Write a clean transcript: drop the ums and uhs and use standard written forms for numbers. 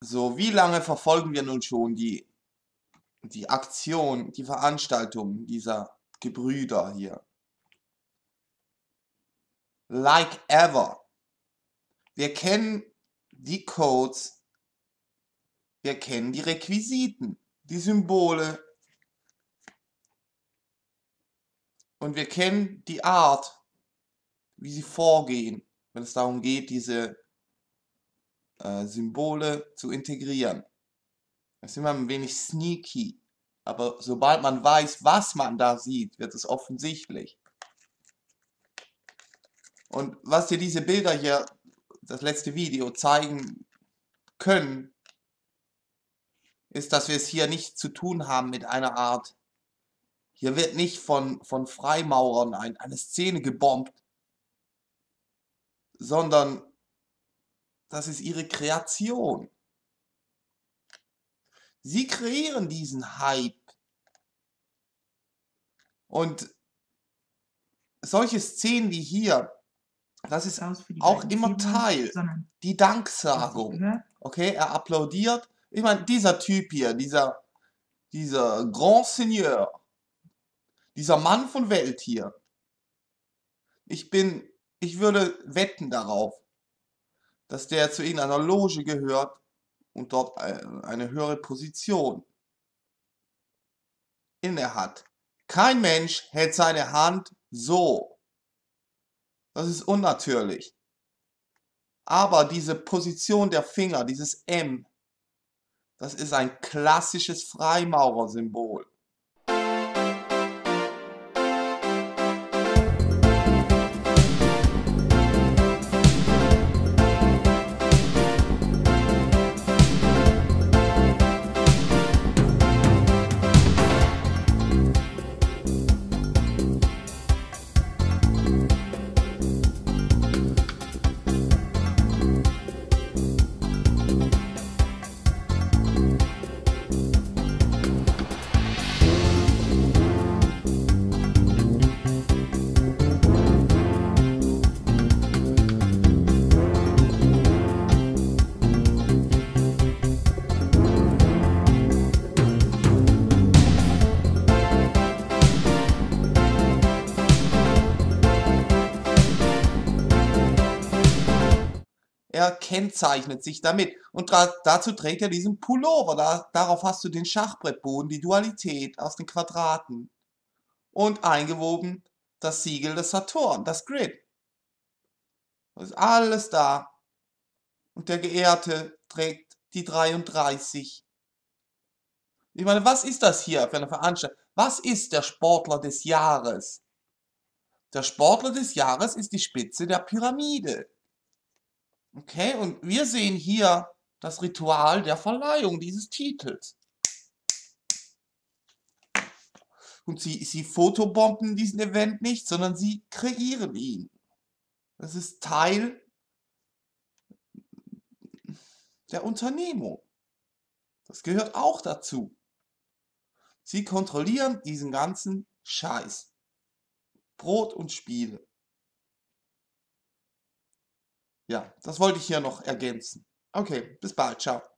So, wie lange verfolgen wir nun schon die Aktion, die Veranstaltung dieser Gebrüder hier? Like ever. Wir kennen die Codes, wir kennen die Requisiten, die Symbole und wir kennen die Art, wie sie vorgehen, wenn es darum geht, diese Symbole zu integrieren. Das ist immer ein wenig sneaky, aber sobald man weiß, was man da sieht, wird es offensichtlich. Und was dir diese Bilder hier, das letzte Video, zeigen können, ist, dass wir es hier nicht zu tun haben mit einer Art, hier wird nicht von Freimaurern eine Szene gebombt, sondern das ist ihre Kreation. Sie kreieren diesen Hype. Und solche Szenen wie hier, das ist auch immer Teil, die Danksagung. Okay, er applaudiert. Ich meine, dieser Typ hier, dieser Grand Seigneur, dieser Mann von Welt hier, ich würde wetten darauf, dass der zu irgendeiner Loge gehört und dort eine höhere Position inne hat. Kein Mensch hält seine Hand so. Das ist unnatürlich. Aber diese Position der Finger, dieses M, das ist ein klassisches Freimaurersymbol. Er kennzeichnet sich damit und dazu trägt er diesen Pullover. Darauf hast du den Schachbrettboden, die Dualität aus den Quadraten und eingewoben das Siegel des Saturn, das Grid. Das ist alles da. Und der Geehrte trägt die 33. Ich meine, was ist das hier für eine Veranstaltung? Was ist der Sportler des Jahres? Der Sportler des Jahres ist die Spitze der Pyramide. Okay, und wir sehen hier das Ritual der Verleihung dieses Titels. Und sie fotobomben diesen Event nicht, sondern sie kreieren ihn. Das ist Teil der Unternehmung. Das gehört auch dazu. Sie kontrollieren diesen ganzen Scheiß. Brot und Spiele. Ja, das wollte ich hier noch ergänzen. Okay, bis bald, ciao.